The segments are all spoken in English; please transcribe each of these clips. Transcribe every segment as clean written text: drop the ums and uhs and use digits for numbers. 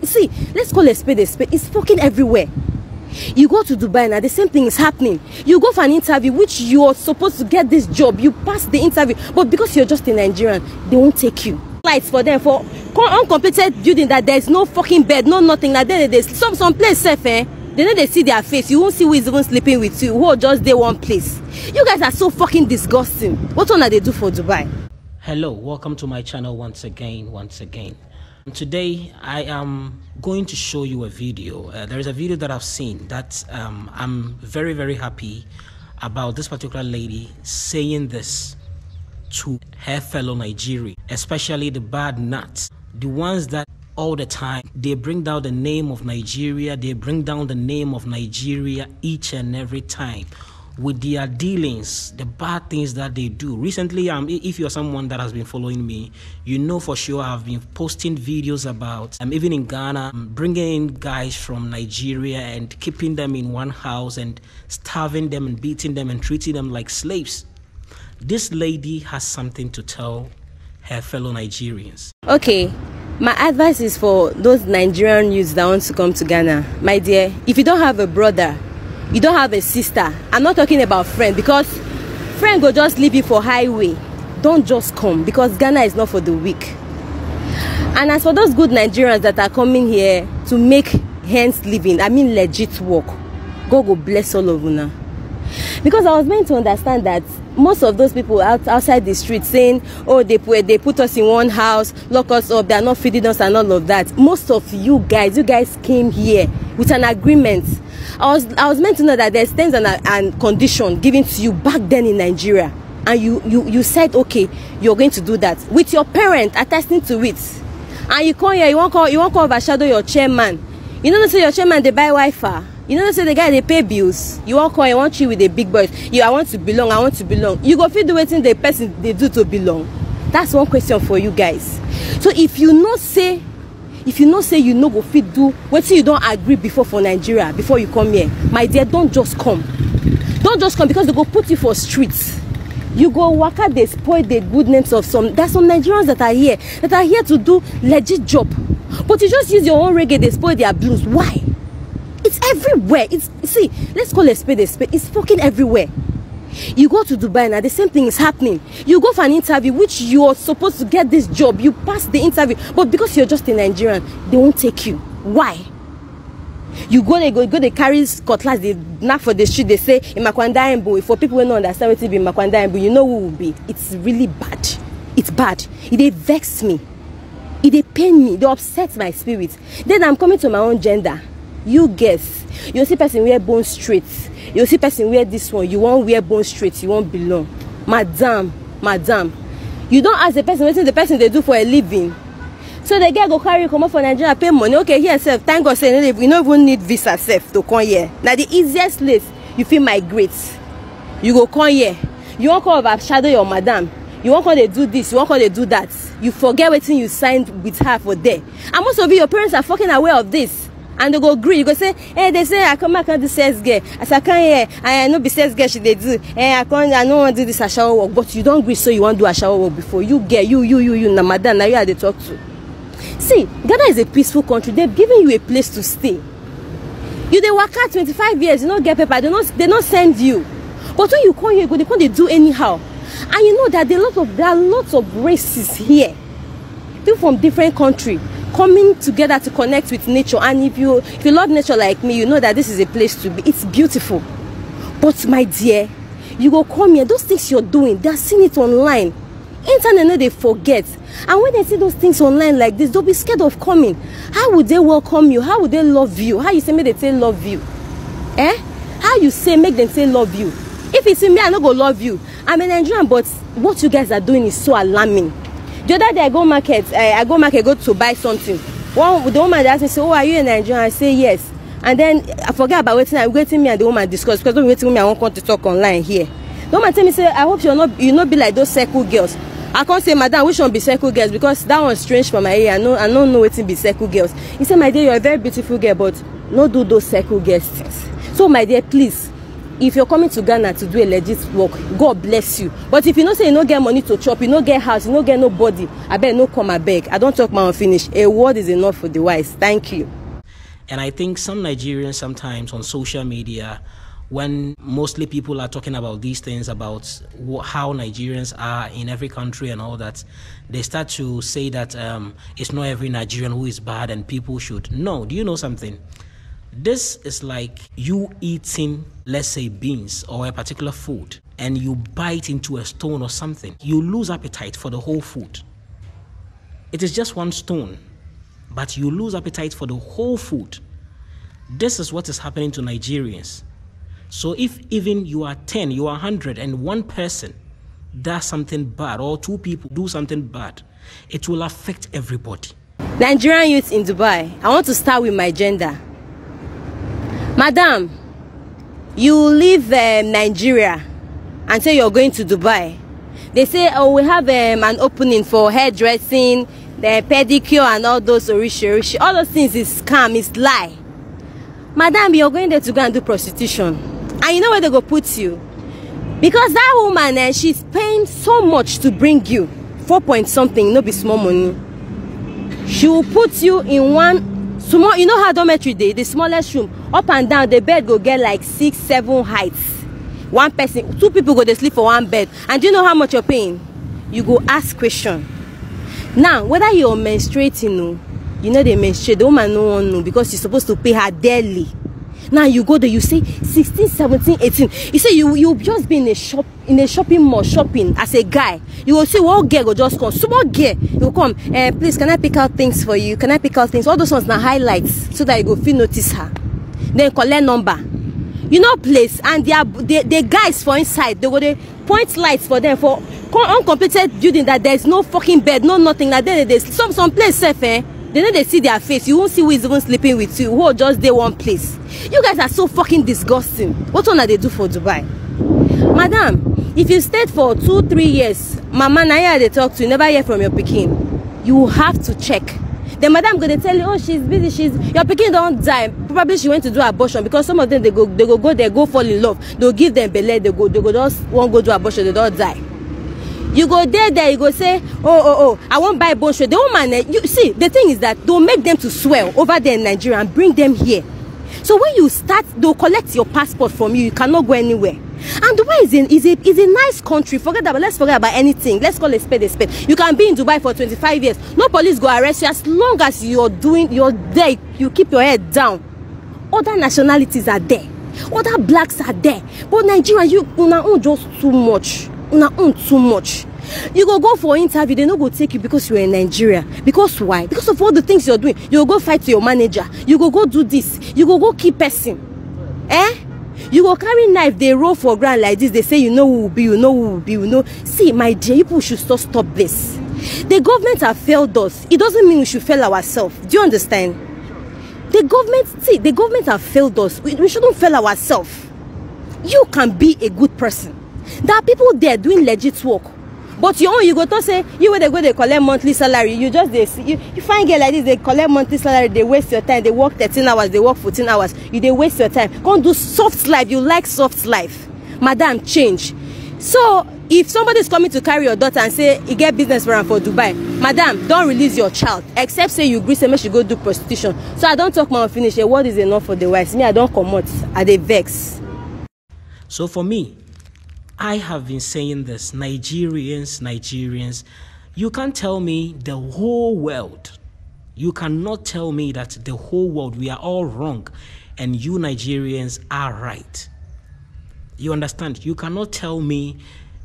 see, let's call a spade a spade. It's fucking everywhere. You go to Dubai now, the same thing is happening. You go for an interview, which you're supposed to get this job. You pass the interview, but because you're just a Nigerian, they won't take you. Lights for them for uncompleted building that there's no fucking bed, no nothing. Like there's some place safe, eh? They know they see their face. You won't see who is even sleeping with you. Who are just there one place. You guys are so fucking disgusting. What one are they do for Dubai? Hello, welcome to my channel once again. Today I am going to show you a video. There is a video that I've seen that I'm very happy about this particular lady saying this to her fellow Nigerians, especially the bad nuts, the ones that all the time they bring down the name of Nigeria, they bring down the name of Nigeria each and every time with their dealings, the bad things that they do. Recently, if you're someone that has been following me, you know for sure I've been posting videos about, even in Ghana, bringing in guys from Nigeria and keeping them in one house and starving them and beating them and treating them like slaves. This lady has something to tell her fellow Nigerians. Okay, my advice is for those Nigerian youths that want to come to Ghana. My dear, if you don't have a brother, you don't have a sister, I'm not talking about friend, because friend will just leave you for highway. Don't just come, because Ghana is not for the weak. And as for those good Nigerians that are coming here to make hands living, I mean legit work, God will bless all of you now. Because I was meant to understand that most of those people outside the street saying, oh, they put us in one house, lock us up, they are not feeding us and all of that. Most of you guys came here with an agreement. I was meant to know that there's terms and conditions given to you back then in Nigeria, and you said, okay, you're going to do that with your parent attesting to it, and you come here, you won't come overshadow your chairman. You know, say your chairman they buy Wi-Fi. You know, say the guy they pay bills. You won't come, you want you with the big boys. I want to belong. You go feel the waiting the person they do to belong. That's one question for you guys. So if you know say you know go fit do what you don't agree before for Nigeria before you come here, my dear, don't just come, because they go put you for streets. You go work out, they spoil the good names of there's some Nigerians that are here to do legit job, but you just use your own reggae, they spoil their blues. Why? It's everywhere. See, let's call a spade a spade. It's fucking everywhere. You go to Dubai now, the same thing is happening. You go for an interview, which you're supposed to get this job. You pass the interview, but because you're just a Nigerian, they won't take you. Why? You they carry cutlass, they knock for the street, they say 𝙏𝙝𝙖 𝙁𝙤𝙧. For people who don't understand what it be 𝙏𝙝𝙖 𝙁𝙤𝙧, you know who will be. It's really bad. It's bad. It vex me. It pain me. They upset my spirit. Then I'm coming to my own gender. You guess. You see person wear bone straight. You see person wear this one. You won't wear bone straight. You won't belong. Madam. You don't ask the person what the person they do for a living. So the guy go carry come up for Nigeria, pay money. Okay, here self. Thank God say we don't even need visa self to come here. Now the easiest place you feel migrate. You go come here. You won't come overshadow your madam. You won't come they do this. You won't come they do that. You forget what you signed with her for there. And most of you, your parents are fucking aware of this. And they go agree. You go say, hey, they say I can't do sex girl. As I can't here, I know be sex girl she they do. Hey, I don't want to do this a shower work. But you don't agree, so you want to do a shower work before. You get you na madam, now you are the talk to. See, Ghana is a peaceful country. They've given you a place to stay. You they work out 25 years, you don't get paper, they don't send you. But when you come here, they do anyhow. And you know that there are lots of races here. People from different countries coming together to connect with nature. And if you love nature like me, you know that this is a place to be. It's beautiful. But my dear, you go come here, those things you're doing, they're seeing it online. Internet, they forget. And when they see those things online like this, they'll be scared of coming. How would they welcome you? How would they love you? How you say make they say love you? How you say make them say love you? If it's in me, I not go love you. I'm a Nigerian, but what you guys are doing is so alarming. The other day I go market, to buy something. The woman asked me, say, oh, are you a Nigerian? I say yes. And then I forget about waiting me and the woman discuss, because don't waiting me, I won't come to talk online here. The woman tell me, say, I hope you not be like those circle girls. I can't say, madam, which one be circle girls, because that one's strange for my ear. I don't know what to be circle girls. He said, my dear, you're a very beautiful girl, but not do those circle girls things. So my dear, please, if you're coming to Ghana to do a legit work, God bless you. But if you know say you no get money to chop, you no get house, you no get nobody, I beg no come, I beg. I don't talk my own finish. A word is enough for the wise. Thank you. And I think some Nigerians sometimes on social media, when mostly people are talking about these things, about how Nigerians are in every country and all that, they start to say that it's not every Nigerian who is bad and people should. No, do you know something? This is like you eating, let's say, beans or a particular food, and you bite into a stone or something. You lose appetite for the whole food. It is just one stone, but you lose appetite for the whole food. This is what is happening to Nigerians. So if even you are 10, you are 100, and one person does something bad, or two people do something bad, it will affect everybody. Nigerian youth in Dubai, I want to start with my gender. Madam, you leave Nigeria and say you're going to Dubai. They say, oh, we have an opening for hairdressing, the pedicure and all those orishi. All those things is scam, is lie. Madam, you're going there to go and do prostitution. And you know where they go put you? Because that woman, she's paying so much to bring you. 4 point something, no be small money. She will put you in one small, you know how dormitory dey, the smallest room, up and down, the bed go get like 6, 7 heights. One person, 2 people go to sleep for one bed. And do you know how much you're paying? You go ask question. Now, whether you're menstruating, you know they menstruate, the woman no one know, because you're supposed to pay her daily. Now you go there, you say 16, 17, 18. You say you just be in a shopping mall shopping as a guy. You will see what girl go just come. Small girl, you will come. Please, can I pick out things for you? Can I pick out things? All those ones now highlights so that you go feel notice her. Then collect number. You know place, and the guys for inside, they go they point lights for them for uncompleted building that there's no fucking bed, no nothing. Like they some place safe, They know they see their face. You won't see who is even sleeping with you. Who will just day one place. You guys are so fucking disgusting. What one are they do for Dubai? Madam, if you stayed for 2, 3 years, mama Naya they talk to you, never hear from your pikin, you have to check. The madam gonna tell you, oh, she's busy, your pikin don't die. Probably she went to do abortion, because some of them they go fall in love. They'll give them belly, they go just won't go do abortion, they don't die. You go there, you go say, oh, I won't buy bone straight. The woman, you see, the thing is that they'll make them to swear over there in Nigeria and bring them here. So when you start, they'll collect your passport from you. You cannot go anywhere. And Dubai is a nice country. Let's forget about anything. Let's call a spade a spade. You can be in Dubai for 25 years. No police go arrest you as long as you're there. You keep your head down. Other nationalities are there. Other blacks are there. But Nigeria, you own just too much. Too much. You go for interview, they no go take you because you're in Nigeria. Because why? Because of all the things you're doing. You go fight to your manager. You go do this. You go keep person. You go carry knife, they roll for ground like this. They say you know who will be, you know who will be, you know. See, my dear, people should stop this. The government have failed us. It doesn't mean we should fail ourselves. Do you understand? The government have failed us. We shouldn't fail ourselves. You can be a good person. There are people there doing legit work, but you go to say you where they collect monthly salary. You just you find girl like this, they collect monthly salary, they waste your time. They work 13 hours, they work 14 hours. They waste your time. Go and do soft life. You like soft life, madam. Change. So if somebody is coming to carry your daughter and say you get business for Dubai, madam, don't release your child except say you agree say make she go do prostitution. So I don't talk my finish. A word is enough for the wise. Me, I don't come out. I dey vex. So for me, I have been saying this, Nigerians, you can't tell me the whole world. You cannot tell me that the whole world, we are all wrong and you Nigerians are right. You understand? You cannot tell me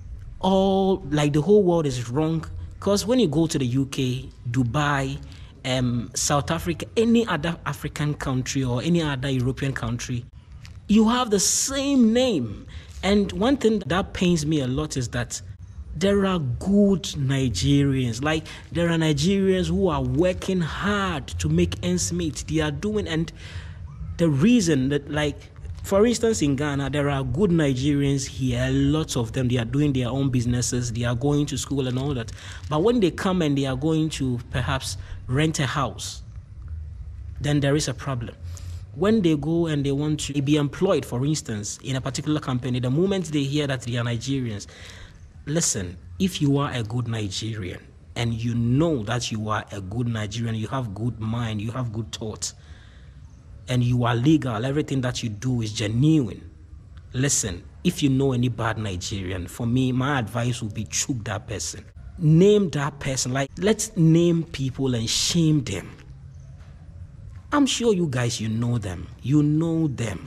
like the whole world is wrong, because when you go to the UK, Dubai, South Africa, any other African country or any other European country, you have the same name. And one thing that pains me a lot is that there are good Nigerians. Like, there are Nigerians who are working hard to make ends meet. They are doing, and the reason that, like, for instance, in Ghana, there are good Nigerians here, lots of them. They are doing their own businesses. They are going to school and all that. But when they come and they are going to perhaps rent a house, then there is a problem. When they go and they want to be employed, for instance, in a particular company, the moment they hear that they are Nigerians, listen, if you are a good Nigerian and you know that you are a good Nigerian, you have good mind, you have good thoughts, and you are legal, everything that you do is genuine. Listen, if you know any bad Nigerian, for me, my advice would be choke that person. Name that person. Like, let's name people and shame them. I'm sure you guys, you know them. You know them.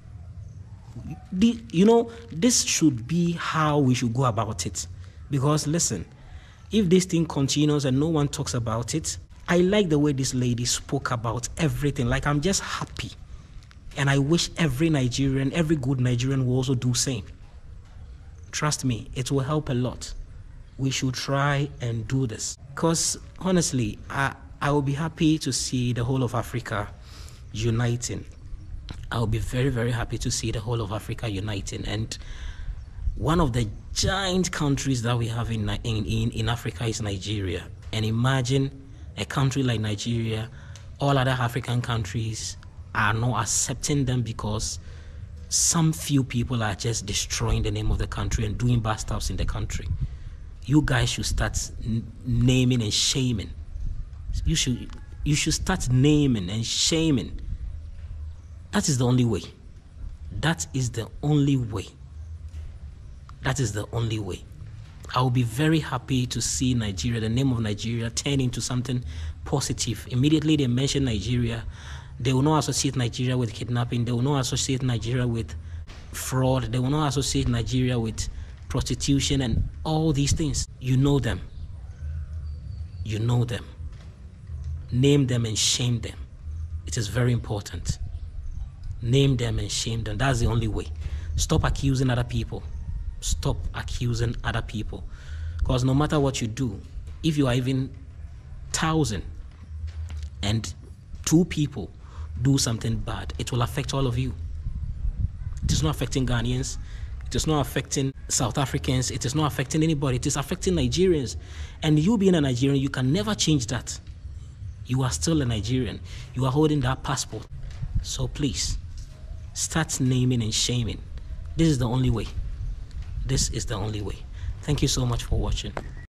You know, this should be how we should go about it. Because listen, if this thing continues and no one talks about it, I like the way this lady spoke about everything. Like, I'm just happy. And I wish every Nigerian, every good Nigerian will also do the same. Trust me, it will help a lot. We should try and do this. Because honestly, I will be happy to see the whole of Africa uniting. I will be very, very happy to see the whole of Africa uniting. And one of the giant countries that we have in Africa is Nigeria. And imagine a country like Nigeria, all other African countries are not accepting them because some few people are just destroying the name of the country and doing bad stuff in the country. You guys should start naming and shaming. You should start naming and shaming. That is the only way. That is the only way. That is the only way. I will be very happy to see Nigeria, the name of Nigeria, turn into something positive. Immediately they mention Nigeria, they will not associate Nigeria with kidnapping. They will not associate Nigeria with fraud. They will not associate Nigeria with prostitution and all these things. You know them. You know them. Name them and shame them. It is very important. Name them and shame them. That's the only way. Stop accusing other people. Stop accusing other people. Because no matter what you do, if you are even 1,000 and 2 people do something bad, it will affect all of you. It is not affecting Ghanaians. It is not affecting South Africans. It is not affecting anybody. It is affecting Nigerians. And you being a Nigerian, you can never change that. You are still a Nigerian. You are holding that passport. So please, start naming and shaming. This is the only way. This is the only way. Thank you so much for watching.